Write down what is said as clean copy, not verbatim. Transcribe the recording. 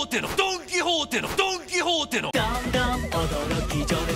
ドンキホーテのどんどん驚き情